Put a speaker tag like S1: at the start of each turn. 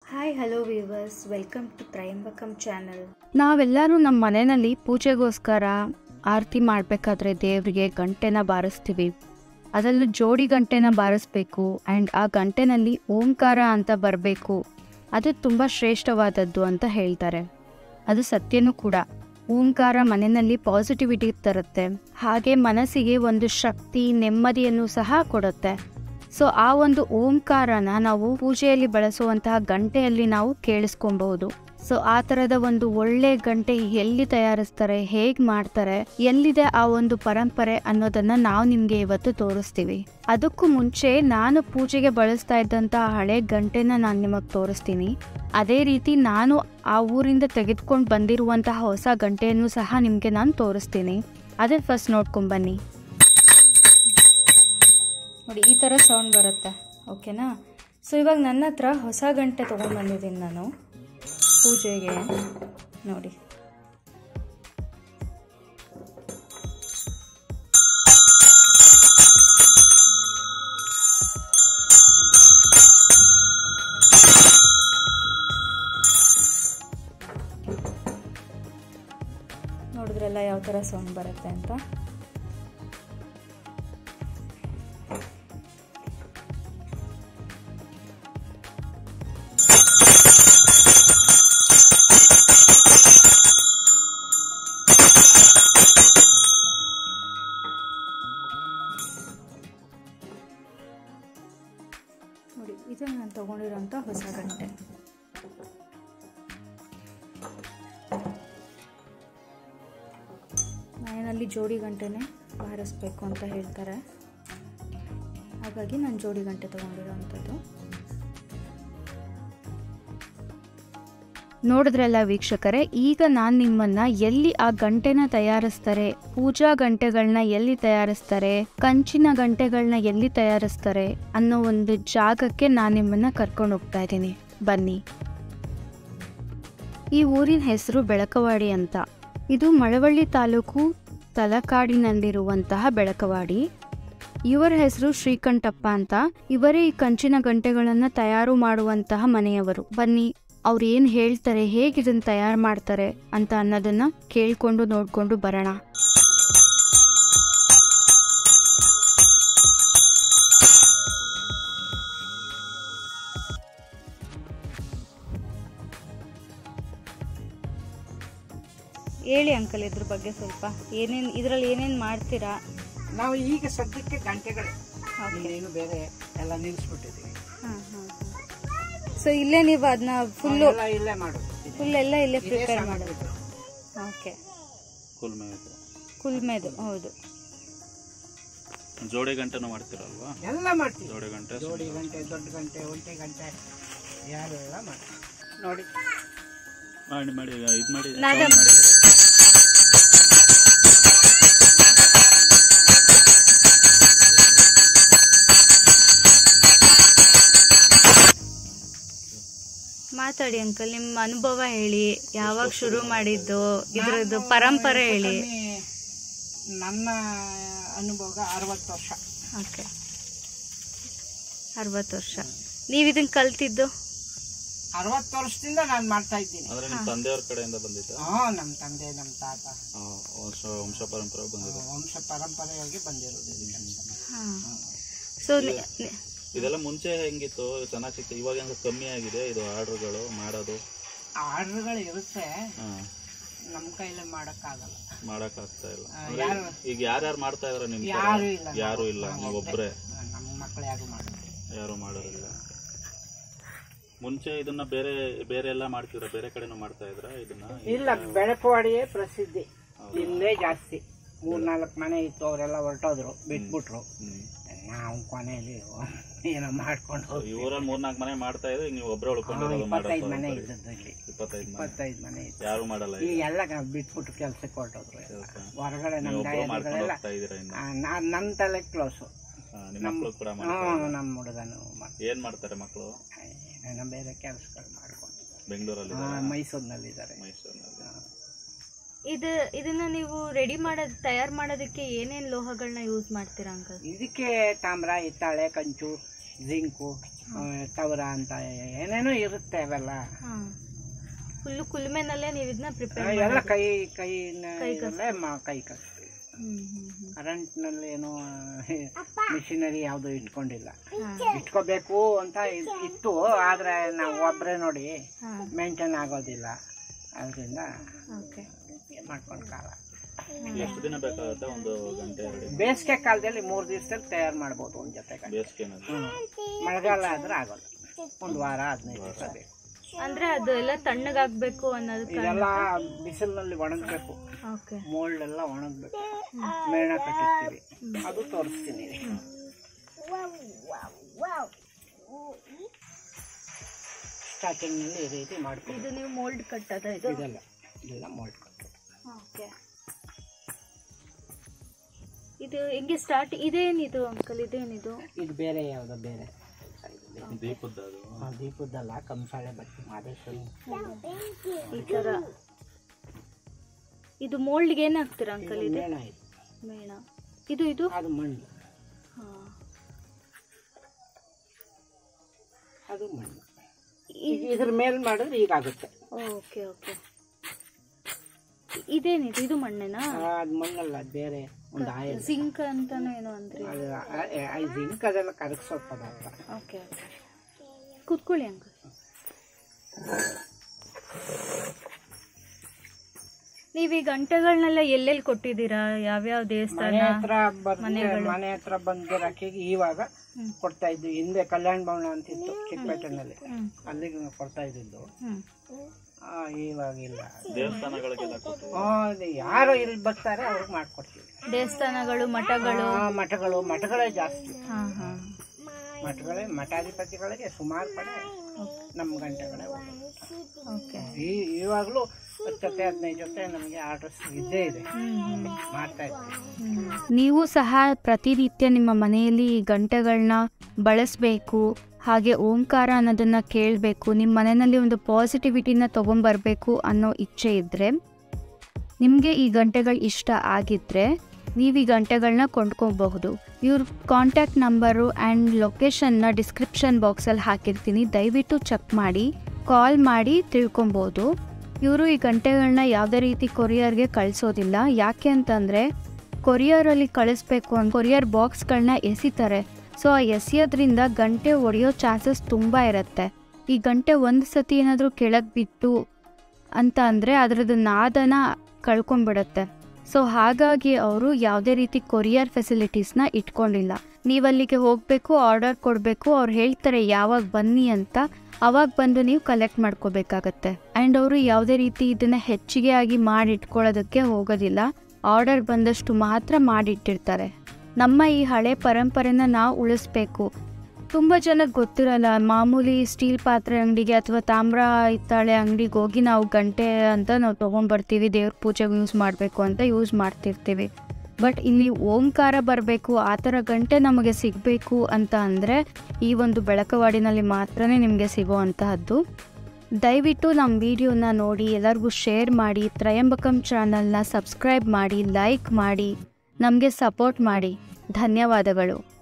S1: Hi hello viewers, welcome to Trayambakam channel.
S2: ನಾವೆಲ್ಲರೂ ನಮ್ಮ ಮನೆಯಲ್ಲಿ ಪೂಜೆಗೋಸ್ಕರ ಆರತಿ ಮಾಡಬೇಕಾದ್ರೆ ದೇವರಿಗೆ ಗಂಟೆನ ಬಾರಿಸ್ತೀವಿ. ಅದರಲ್ಲೂ ಜೋಡಿ ಗಂಟೆನ ಬಾರಿಸ್ಬೇಕು ಆ್ಯಂಡ್ ಆ ಗಂಟೆನಲ್ಲಿ ಓಂಕಾರ ಅಂತ ಬರಬೇಕು. ಅದು ತುಂಬ ಶ್ರೇಷ್ಠವಾದದ್ದು ಅಂತ ಹೇಳ್ತಾರೆ. ಅದು ಸತ್ಯನೂ ಕೂಡ. ಓಂಕಾರ ಮನೆಯಲ್ಲಿ ಪಾಸಿಟಿವಿಟಿ ತರುತ್ತೆ, ಹಾಗೆ ಮನಸ್ಸಿಗೆ ಒಂದು ಶಕ್ತಿ ನೆಮ್ಮದಿಯನ್ನು ಸಹ ಕೊಡುತ್ತೆ. ಸೊ ಆ ಒಂದು ಓಂಕಾರನ ನಾವು ಪೂಜೆಯಲ್ಲಿ ಬಳಸುವಂತಹ ಗಂಟೆಯಲ್ಲಿ ನಾವು ಕೇಳಿಸ್ಕೊಬಹುದು. ಸೊ ಆ ಥರದ ಒಂದು ಒಳ್ಳೆ ಗಂಟೆ ಎಲ್ಲಿ ತಯಾರಿಸ್ತಾರೆ, ಹೇಗೆ ಮಾಡ್ತಾರೆ, ಎಲ್ಲಿದೆ ಆ ಒಂದು ಪರಂಪರೆ ಅನ್ನೋದನ್ನ ನಾವು ನಿಮಗೆ ಇವತ್ತು ತೋರಿಸ್ತೀವಿ. ಅದಕ್ಕೂ ಮುಂಚೆ ನಾನು ಪೂಜೆಗೆ ಬಳಸ್ತಾ ಇದ್ದಂತಹ ಹಳೆ ಗಂಟೆನ ನಾನು ನಿಮಗೆ ತೋರಿಸ್ತೀನಿ. ಅದೇ ರೀತಿ ನಾನು ಆ ಊರಿಂದ ತೆಗೆದುಕೊಂಡು ಬಂದಿರುವಂತಹ ಹೊಸ ಗಂಟೆಯನ್ನು ಸಹ ನಿಮಗೆ ನಾನು ತೋರಿಸ್ತೀನಿ. ಅದೇ ಫಸ್ಟ್ ನೋಡ್ಕೊಂಬನ್ನಿ.
S1: ನೋಡಿ, ಈ ಥರ ಸೌಂಡ್ ಬರುತ್ತೆ. ಓಕೆನಾ? ಸೊ ಇವಾಗ ನನ್ನ ಹತ್ರ ಹೊಸ ಗಂಟೆ ತೊಗೊಂಡ್ಬಂದಿದ್ದೀನಿ ನಾನು ಪೂಜೆಗೆ. ನೋಡಿ, ನೋಡಿದ್ರಲ್ಲ ಯಾವ ಥರ ಸೌಂಡ್ ಬರುತ್ತೆ ಅಂತ. ನೋಡಿ, ಇದು ನಾನು ತಗೊಂಡಿರೋಂಥ ಹೊಸ ಗಂಟೆ. ಮನೆಯಲ್ಲಿ ಜೋಡಿ ಗಂಟೆನೇ ಬಾರಿಸ್ಬೇಕು ಅಂತ ಹೇಳ್ತಾರೆ, ಹಾಗಾಗಿ ನಾನು ಜೋಡಿ ಗಂಟೆ ತಗೊಂಡಿರೋವಂಥದ್ದು.
S2: ನೋಡಿದ್ರಲ್ಲ ವೀಕ್ಷಕರೇ, ಈಗ ನಾನು ನಿಮ್ಮನ್ನ ಎಲ್ಲಿ ಆ ಗಂಟೆನ ತಯಾರಿಸ್ತಾರೆ, ಪೂಜಾ ಗಂಟೆಗಳನ್ನ ಎಲ್ಲಿ ತಯಾರಿಸ್ತಾರೆ, ಕಂಚಿನ ಗಂಟೆಗಳನ್ನ ಎಲ್ಲಿ ತಯಾರಿಸ್ತಾರೆ ಅನ್ನೋ ಒಂದು ಜಾಗಕ್ಕೆ ನಾನು ನಿಮ್ಮನ್ನ ಕರ್ಕೊಂಡು ಹೋಗ್ತಾ ಇದ್ದೀನಿ. ಬನ್ನಿ. ಈ ಊರಿನ ಹೆಸರು ಬೆಳಕವಾಡಿ ಅಂತ. ಇದು ಮಳವಳ್ಳಿ ತಾಲೂಕು ತಲಕಾಡಿನಲ್ಲಿರುವಂತಹ ಬೆಳಕವಾಡಿ. ಇವರ ಹೆಸರು ಶ್ರೀಕಂಠಪ್ಪ ಅಂತ. ಇವರೇ ಈ ಕಂಚಿನ ಗಂಟೆಗಳನ್ನ ತಯಾರು ಮಾಡುವಂತಹ ಮನೆಯವರು. ಬನ್ನಿ, ಅವ್ರು ಏನು ಹೇಳ್ತಾರೆ, ಹೇಗೆ ಇದನ್ನು ತಯಾರು ಮಾಡ್ತಾರೆ ಅಂತ ಅನ್ನೋದನ್ನ ಕೇಳಿಕೊಂಡು ನೋಡಿಕೊಂಡು ಬರೋಣ.
S1: ಹೇಳಿ ಅಂಕಲ್, ಇದ್ರ ಬಗ್ಗೆ ಸ್ವಲ್ಪ ಏನೇನು, ಇದರಲ್ಲಿ ಏನೇನು ಮಾಡ್ತೀರಾ?
S3: ನಾವು ಈಗ ಸದ್ಯಕ್ಕೆ ಗಂಟೆಗಳು ಏನು ಬೇರೆ ಎಲ್ಲ ನಿಲ್ಲಿಸ್ಬಿಟ್ಟಿದ್ದೀವಿ.
S1: ಸೊ ಇಲ್ಲೇ ನೀವು ಅದನ್ನ ಫುಲ್
S3: ಇಲ್ಲೇ ಮಾಡೋದು,
S1: ಫುಲ್ ಎಲ್ಲ ಇಲ್ಲೇ ಪ್ರಿಪೇರ್ ಮಾಡೋದು. ಓಕೆ, ಕುಲ್ಮೆದು. ಹೌದು,
S4: ಜೋಡಿ ಗಂಟೆನೂ ಮಾಡ್ತೀರಲ್ವಾ?
S3: ಎಲ್ಲ ಮಾಡ್ತೀವಿ.
S4: ಜೋಡಿ ಗಂಟೆ,
S3: ದೊಡ್ಡ ಗಂಟೆ, ಒಂಟಿ ಗಂಟೆ ಎಲ್ಲ ಮಾಡ್ತೀವಿ. ನೋಡಿ
S4: ಮಾಡಿ ಇದು ಮಾಡಿ.
S1: ಮಾತಾಡಿ ಅಂಕಲ್, ನಿಮ್ಮ ಅನುಭವ ಹೇಳಿ. ಯಾವಾಗ ಶುರು ಮಾಡಿದ್ದು, ಇದ್ರದ್ದು ಪರಂಪರೆ ಹೇಳಿ.
S3: ನನ್ನ ಅನುಭವ 60 ವರ್ಷ.
S1: ಓಕೆ, 60 ವರ್ಷ. ನೀವು ಇದನ್ನ ಕಲ್ತಿದ್ದು?
S3: 60 ವರ್ಷದಿಂದ ನಾನು ಮಾಡ್ತಾ ಇದ್ದೀನಿ.
S4: ಅಂದ್ರೆ ನಿಮ್ಮ ತಂದೆಯವ್ರ ಕಡೆಯಿಂದ ಬಂದಿದ್ದ?
S3: ನಮ್ಮ ತಂದೆ, ನಮ್ಮ ತಾತ
S4: ವಂಶ ಪರಂಪರೆ ಬಂದಿದೆ.
S3: ವಂಶ ಪರಂಪರೆಯಾಗಿ ಬಂದಿರೋದು.
S1: ಸೊ
S4: ಇದೆಲ್ಲ ಮುಂಚೆ ಹೆಂಗಿತ್ತು? ಚೆನ್ನಾಗಿ ಸಿಕ್ತು. ಇವಾಗ ಹೆಂಗ ಕಮ್ಮಿ ಆಗಿದೆ ಇದು ಆರ್ಡರ್ಗಳು ಮಾಡೋದು?
S3: ಆರ್ಡರ್ಗಳು ಇರುತ್ತೆ, ನಮ್ಮ ಕೈಲಿ ಮಾಡಕ್ಕಾಗಲ್ಲ,
S4: ಮಾಡಕ್ ಆಗ್ತಾ ಇಲ್ಲ. ಈಗ ಯಾರ್ಯಾರು ಮಾಡ್ತಾ ಇದಾರೆ? ನಿಮ್ ಯಾರು ಇಲ್ಲ, ನೀವು ಒಬ್ರೆ?
S3: ನಮ್ಮ ಮಕ್ಕಳು ಯಾರು
S4: ಮಾಡೋರಿಲ್ಲ. ಮುಂಚೆ ಇದನ್ನ ಬೇರೆ ಬೇರೆ ಎಲ್ಲ ಮಾಡ್ತಿದ್ರ? ಬೇರೆ ಕಡೆನೂ ಮಾಡ್ತಾ ಇದ್ರ ಇದನ್ನ?
S3: ಇಲ್ಲ, ಬೆಳಕವಾಡಿಯೇ ಪ್ರಸಿದ್ಧಿ. ಇಲ್ಲೇ ಜಾಸ್ತಿ. 3-4 ಮನೆ ಇತ್ತು, ಅವರೆಲ್ಲ ಹೊರಟೋದ್ರು, ಬಿಟ್ಬಿಟ್ರು. ನಾವು ಕೊನೆಯಲ್ಲಿ ಏನೋ ಮಾಡ್ಕೊಂಡು
S4: ಇವರಲ್ಲಿ 3-4 ಮನೆ ಮಾಡ್ತಾ ಇದ್ರೆ ನೀವು ಒಬ್ಬರೇ ಉಳ್ಕೊಂಡಿರೋದು?
S3: 25 ಮನೆ ಇದ್ದದ್ದು ಇಲ್ಲಿ.
S4: 25
S3: ಮನೆ ಇತ್ತು.
S4: ಯಾರು ಮಾಡಲ್ಲ
S3: ಈಗ ಎಲ್ಲ ಬಿಟ್ಬಿಟ್ಟು ಕೆಲಸಕ್ಕೆ ಹೊರಟೋದ್ರು. ಹೊರಗಡೆ ನಮ್ಮ ಡಯರಿಗಳೆಲ್ಲ ನಮ್ಮ ತಲೆ ಕ್ಲೋಸು. ನಮ್ಮ ಹುಡುಗನು
S4: ಏನ್ ಮಾಡ್ತಾರೆ ಮಕ್ಕಳು?
S3: ಬೇರೆ ಕೆಲಸಗಳು ಮಾಡ್ಕೊಂಡು
S4: ಬೆಂಗಳೂರಲ್ಲಿ,
S3: ಮೈಸೂರಿನಲ್ಲಿದ್ದಾರೆ.
S1: ಇದನ್ನ ನೀವು ರೆಡಿ ಮಾಡೋದು, ತಯಾರು ಮಾಡೋದಕ್ಕೆ ಏನೇನು ಲೋಹಗಳನ್ನ ಯೂಸ್ ಮಾಡ್ತೀರಾ ಅಂಕಲ್?
S3: ಇದಕ್ಕೆ ತಾಮ್ರ, ಹಿತ್ತಾಳೆ, ಕಂಚು, ಜಿಂಕು, ತವರ ಅಂತ ಏನೇನೋ ಇರುತ್ತೆ ಅವೆಲ್ಲ.
S1: ಫುಲ್ಲು ಕುಲ್ಮೆನಲ್ಲೇ ನೀವು ಇದನ್ನ ಪ್ರಿಪೇರ್
S3: ಎಲ್ಲ ಕೈ ಕಲಿಸ್ತೀವಿ. ಕರೆಂಟ್ನಲ್ಲಿ ಏನೋ ಮಿಷಿನರಿ ಯಾವುದು ಇಟ್ಕೊಂಡಿಲ್ಲ. ಇಟ್ಕೋಬೇಕು ಅಂತ ಇತ್ತು, ಆದರೆ ನಾವು ಒಬ್ಬರೇ ನೋಡಿ ಮೇಂಟೈನ್ ಆಗೋದಿಲ್ಲ. ಅದರಿಂದ ಮಾಡ್ಕೊಂಡು ಕಾಲ.
S4: ಎಷ್ಟು ದಿನ ಬೇಕಾಗುತ್ತೆ? ಒಂದು ಗಂಟೆ, 2 ಗಂಟೆ.
S3: ಬೇಸಿಗೆ ಕಾಲದಲ್ಲಿ 3 ದಿವಸದಲ್ಲಿ ತಯಾರು ಮಾಡ್ಬೋದು ಒಂದು ಜೊತೆಗೆ. ಮಳೆಗಾಲ ಆದ್ರೆ ಆಗೋಲ್ಲ, 1 ವಾರ 15 ದಿವಸ ಬೇಕು.
S1: ಅಂದ್ರೆ ಅದು ಎಲ್ಲ ತಣ್ಣಗಾಗ್ಬೇಕು ಅನ್ನೋದು.
S3: ಇದೆಲ್ಲ ಬಿಸಿಲಿನಲ್ಲಿ ಒಣಗಬೇಕು, ಮೋಲ್ಡ್ ಎಲ್ಲ ಒಣಗಬೇಕು. ಮೇಣ ಕಟ್ಟಿರ್ತೀವಿ, ಅದು ತೋರಿಸ್ತೀನಿ. ಸ್ಟಾರ್ಟಿಂಗ್ ನಲ್ಲಿ ಈ ರೀತಿ ಮಾಡ್ತೀವಿ.
S1: ಇದು ನೀವು ಮೋಲ್ಡ್ ಕಟ್ಟದ?
S3: ಇದೆಲ್ಲ ಮೋಲ್ಡ್ ಕಟ್ಟೋದು.
S1: ಇದು ಹೆಂಗೆ ಸ್ಟಾರ್ಟ್? ಇದೇನಿದು ಅಂಕಲ್? ಇದೇನಿದು?
S3: ಇದು ಬೇರೆ ಯಾವುದೋ ಬೇರೆ
S4: ದೀಪದ್ದು.
S3: ದೀಪದ್ದಲ್ಲ, ಕಂಸಾಳೆ ಬಟ್ಟೆ ಮಾದೇಶ್ವರಿ
S1: ಈ ತರ. ಇದು ಮೋಲ್ಡ್ಗೆ ಏನ್ ಹಾಕ್ತೀರಾ ಅಂಕಲ್? ಇದು
S3: ಮೇಣ.
S1: ಮೇಣ. ಇದು
S3: ಅದು ಮಣ್ಣು. ಅದು ಮಣ್ಣು. ಇದ್ರ ಮೇಲೆ ಮಾಡಿದ್ರೆ ಹೀಗಾಗುತ್ತೆ.
S1: Okay okay. ಇದೇನಿದು? ಇದು ಮಣ್ಣೇನಾ?
S3: ಅದು ಮಣ್ಣಲ್ಲ, ಬೇರೆ ಒಂದು ಆಯಿಲ್.
S1: ಜಿಂಕ್ ಅಂತಾನೋ ಏನೋ ಅಂದ್ರೆ.
S3: ಜಿಂಕ್ ಅದೆಲ್ಲ ಕರಗಿಸೋ ಪದಾರ್ಥ.
S1: Okay okay. ಕೂತ್ಕೊಳ್ಳಿ ಅಂಕಲ್. ನೀವು ಈ ಗಂಟೆಗಳನ್ನೆಲ್ಲ ಎಲ್ಲೆಲ್ಲಿ ಕೊಟ್ಟಿದ್ದೀರಾ? ಯಾವ್ಯಾವ ದೇವಸ್ಥಾನ?
S3: ಮನೆ ಹತ್ರ ಬಂದಿರಕ್ಕೆ ಇವಾಗ ಕೊಡ್ತಾ ಇದ್ವಿ. ಹಿಂದೆ ಕಲ್ಯಾಣ ಭವನ ಅಂತಿತ್ತು ಚಿಕ್ಕಪೇಟೆನಲ್ಲಿ, ಅಲ್ಲಿಗೆ ಕೊಡ್ತಾ ಇದ್ದಿದ್ದು. ಇವಾಗಿಲ್ಲ. ಯಾರು ಇಲ್ಲಿ ಬರ್ತಾರೆ ಅವ್ರಿಗೆ ಮಾಡ್ಕೊಡ್ತೀವಿ.
S1: ದೇವಸ್ಥಾನಗಳು,
S3: ಮಠಗಳೇ ಜಾಸ್ತಿ. ಮಠಾಧಿಪತಿಗಳಿಗೆ ಸುಮಾರು ಕಡೆ ನಮ್ಮ ಗಂಟೆಗಳೇ ಇವಾಗಲೂ 10-15 ಜೊತೆ ನಮಗೆ ಆರ್ಡರ್ಸ್ ಇದ್ದೇ ಇದೆ, ಮಾಡ್ತಾ ಇದ್ದೀವಿ.
S2: ನೀವು ಸಹ ಪ್ರತಿನಿತ್ಯ ನಿಮ್ಮ ಮನೆಯಲ್ಲಿ ಈ ಗಂಟೆಗಳನ್ನ ಬಳಸಬೇಕು, ಹಾಗೆ ಓಂಕಾರ ಅನ್ನೋದನ್ನು ಕೇಳಬೇಕು, ನಿಮ್ಮ ಮನೆಯಲ್ಲಿ ಒಂದು ಪಾಸಿಟಿವಿಟಿನ ತೊಗೊಂಬರ್ಬೇಕು ಅನ್ನೋ ಇಚ್ಛೆ ಇದ್ದರೆ, ನಿಮಗೆ ಈ ಗಂಟೆಗಳು ಇಷ್ಟ ಆಗಿದ್ದರೆ ನೀವು ಈ ಗಂಟೆಗಳನ್ನ ಕೊಂಡ್ಕೋಬಹುದು. ಇವ್ರ ಕಾಂಟ್ಯಾಕ್ಟ್ ನಂಬರು ಆ್ಯಂಡ್ ಲೊಕೇಶನ್ನ ಡಿಸ್ಕ್ರಿಪ್ಷನ್ ಬಾಕ್ಸಲ್ಲಿ ಹಾಕಿರ್ತೀನಿ, ದಯವಿಟ್ಟು ಚೆಕ್ ಮಾಡಿ, ಕಾಲ್ ಮಾಡಿ ತಿಳ್ಕೊಬೋದು. ಇವರು ಈ ಗಂಟೆಗಳನ್ನ ಯಾವುದೇ ರೀತಿ ಕೊರಿಯರ್ಗೆ ಕಳಿಸೋದಿಲ್ಲ. ಯಾಕೆ ಅಂತಂದರೆ ಕೊರಿಯರಲ್ಲಿ ಕಳಿಸ್ಬೇಕು ಅಂತ ಕೊರಿಯರ್ ಬಾಕ್ಸ್ಗಳನ್ನ ಎಸಿತಾರೆ. ಸೊ ಆ ಎಸೆಯೋದ್ರಿಂದ ಗಂಟೆ ಒಡೆಯೋ ಚಾನ್ಸಸ್ ತುಂಬ ಇರುತ್ತೆ. ಈ ಗಂಟೆ ಒಂದು ಸತಿ ಏನಾದರೂ ಕೆಳಗೆ ಬಿಟ್ಟು ಅಂತ ಅಂದರೆ ಅದರದ್ದು ನಾದನ ಕಳ್ಕೊಂಡ್ಬಿಡುತ್ತೆ. ಸೊ ಹಾಗಾಗಿ ಅವರು ಯಾವುದೇ ರೀತಿ ಕೊರಿಯರ್ ಫೆಸಿಲಿಟೀಸ್ನ ಇಟ್ಕೊಂಡಿಲ್ಲ. ನೀವಲ್ಲಿಗೆ ಹೋಗಬೇಕು, ಆರ್ಡರ್ ಕೊಡಬೇಕು, ಅವ್ರು ಹೇಳ್ತಾರೆ ಯಾವಾಗ ಬನ್ನಿ ಅಂತ, ಅವಾಗ ಬಂದು ನೀವು ಕಲೆಕ್ಟ್ ಮಾಡ್ಕೋಬೇಕಾಗತ್ತೆ. ಆ್ಯಂಡ್ ಅವರು ಯಾವುದೇ ರೀತಿ ಇದನ್ನು ಹೆಚ್ಚಿಗೆ ಆಗಿ ಮಾಡಿಟ್ಕೊಳ್ಳೋದಕ್ಕೆ ಹೋಗೋದಿಲ್ಲ, ಆರ್ಡರ್ ಬಂದಷ್ಟು ಮಾತ್ರ ಮಾಡಿಟ್ಟಿರ್ತಾರೆ. ನಮ್ಮ ಈ ಹಳೆ ಪರಂಪರೆನ ನಾವು ಉಳಿಸ್ಬೇಕು. ತುಂಬ ಜನಕ್ಕೆ ಗೊತ್ತಿರಲ್ಲ, ಮಾಮೂಲಿ ಸ್ಟೀಲ್ ಪಾತ್ರೆ ಅಂಗಡಿಗೆ ಅಥವಾ ತಾಮ್ರ ಹಿತ್ತಾಳೆ ಅಂಗಡಿಗೆ ಹೋಗಿ ನಾವು ಗಂಟೆ ಅಂತ ನಾವು ತೊಗೊಂಬರ್ತೀವಿ, ದೇವ್ರ ಪೂಜೆಗೆ ಯೂಸ್ ಮಾಡಬೇಕು ಅಂತ ಯೂಸ್ ಮಾಡ್ತಿರ್ತೀವಿ. ಬಟ್ ಇಲ್ಲಿ ಓಂಕಾರ ಬರಬೇಕು, ಆ ಥರ ಗಂಟೆ ನಮಗೆ ಸಿಗಬೇಕು ಅಂತ ಅಂದರೆ ಈ ಒಂದು ಬೆಳಕವಾಡಿನಲ್ಲಿ ಮಾತ್ರ ನಿಮಗೆ ಸಿಗೋ ಅಂತಹದ್ದು. ದಯವಿಟ್ಟು ನಮ್ಮ ವಿಡಿಯೋನ ನೋಡಿ ಎಲ್ಲರಿಗೂ ಶೇರ್ ಮಾಡಿ, ತ್ರಯಂಬಕಂ ಚಾನಲ್ನ ಸಬ್ಸ್ಕ್ರೈಬ್ ಮಾಡಿ, ಲೈಕ್ ಮಾಡಿ, ನಮಗೆ ಸಪೋರ್ಟ್ ಮಾಡಿ. ಧನ್ಯವಾದಗಳು.